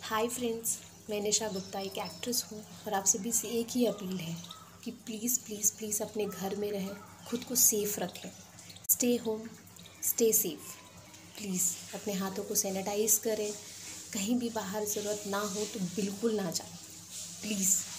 Hi friends, मैं निशा गुप्ता एक actress हूँ और आप सभी से एक ही अपील है कि प्लीज़ प्लीज़ प्लीज़ अपने घर में रहें, खुद को सेफ़ रखें। Stay home, stay safe. Please अपने हाथों को सैनिटाइज़ करें। कहीं भी बाहर ज़रूरत ना हो तो बिल्कुल ना जाएं। प्लीज़।